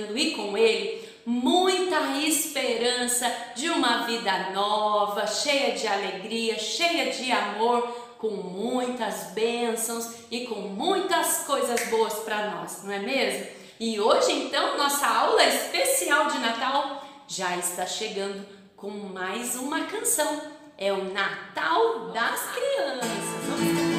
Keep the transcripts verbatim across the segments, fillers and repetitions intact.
chegando e com ele muita esperança de uma vida nova, cheia de alegria, cheia de amor, com muitas bênçãos e com muitas coisas boas para nós, não é mesmo? E hoje então nossa aula especial de Natal já está chegando com mais uma canção. É o Natal das Crianças. Vamos cantar.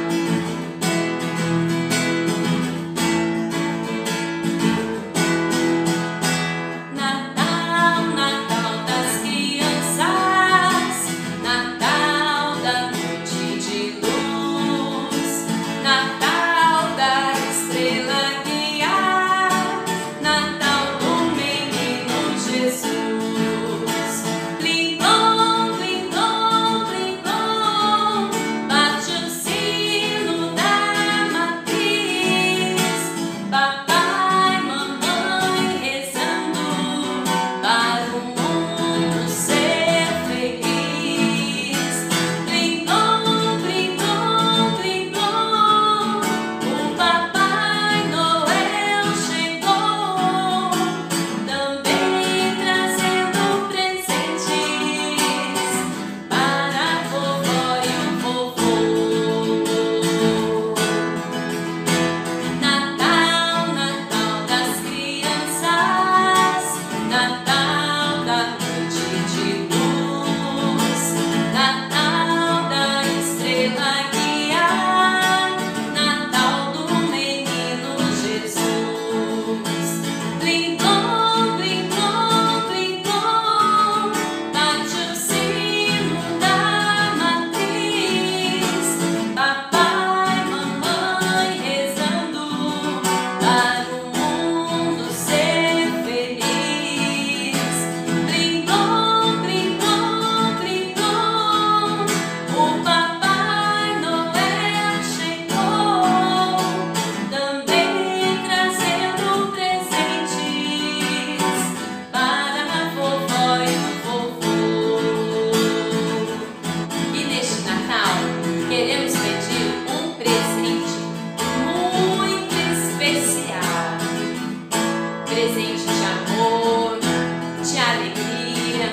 Presente de amor, de alegria,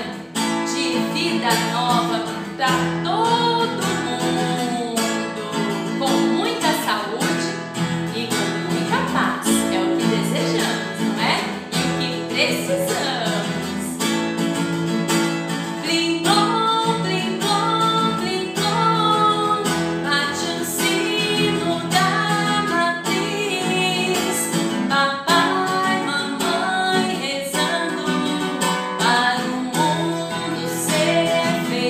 de vida nova para todo mundo, com muita saúde e com muita paz. É o que desejamos, não é? E o que precisamos. Feliz.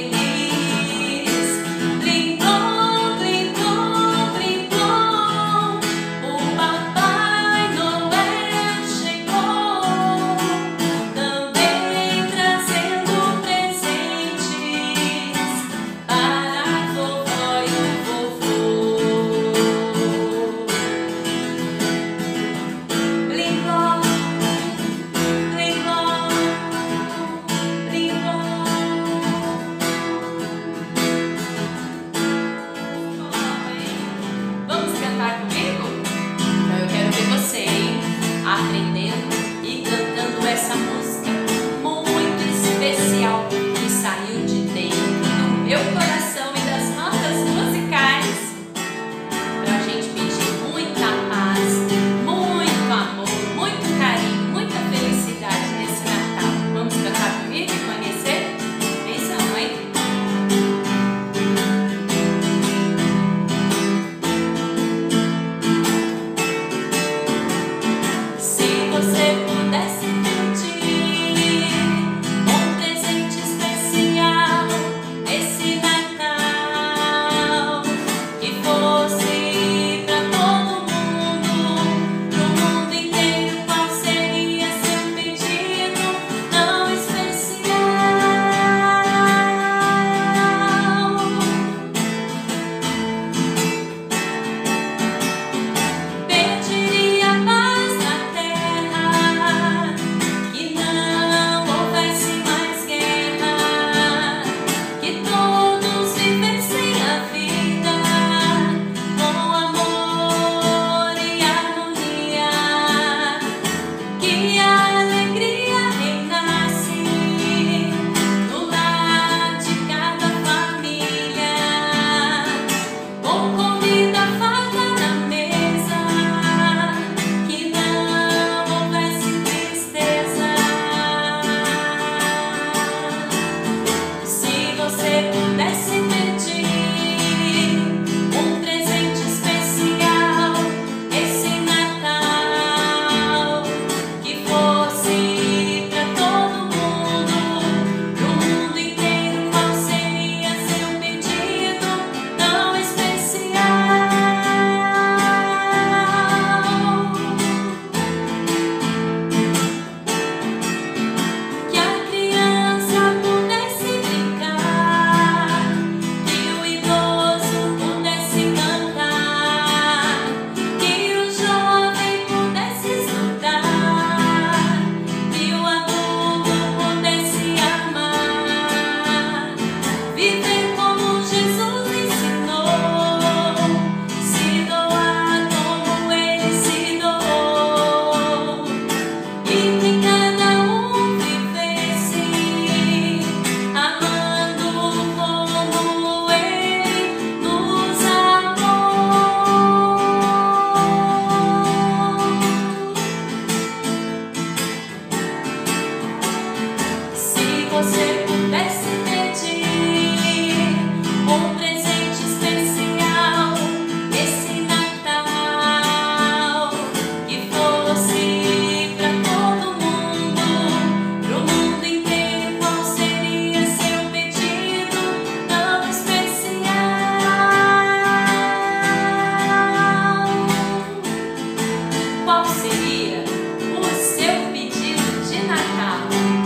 você pudesse pedir um presente especial nesse Natal, que fosse pra todo mundo, pro mundo inteiro, qual seria seu pedido tão especial? Qual seria o seu pedido de Natal?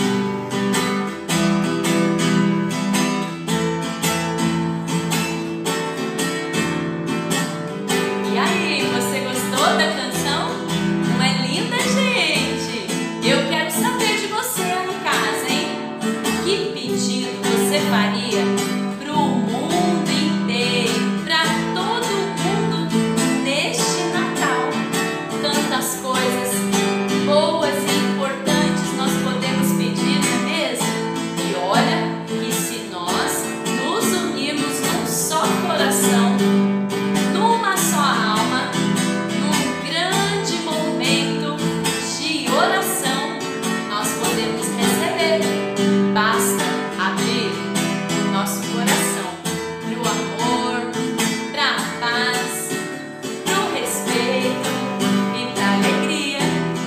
E aí, você gostou da canção? Não é linda, gente? Eu quero saber de você aí em casa, hein? Que pedido você faria pro mundo inteiro, pra todo mundo neste Natal? Tantas coisas boas e importantes nós podemos pedir, não é mesmo? E olha que se nós nos unirmos num só coração, numa só alma, num grande momento de oração, nós podemos receber. Basta abrir o nosso coração pro amor, pra paz, pro respeito e pra alegria.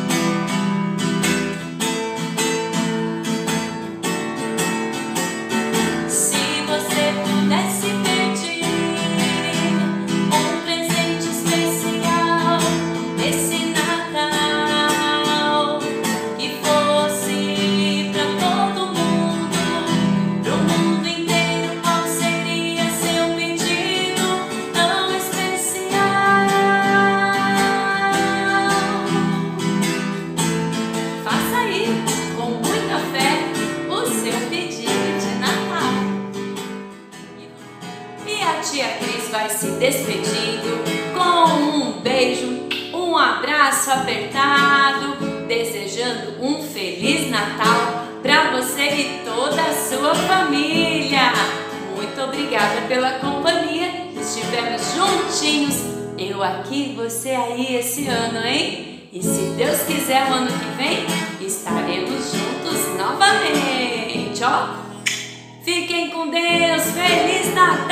Se você pudesse pedir um presente especial nesse Natal, que fosse pra todo mundo, pro mundo inteiro, qual seria seu pedido tão especial? Faça aí, com muita fé, o seu pedido de Natal. E a tia Cris vai se despedindo com um beijo, um abraço apertado, desejando um Feliz Natal para você e toda a sua família. Muito obrigada pela companhia. Estivemos juntinhos, eu aqui, você aí esse ano, hein? E se Deus quiser, o ano que vem estaremos juntos novamente, ó. Fiquem com Deus, Feliz Natal!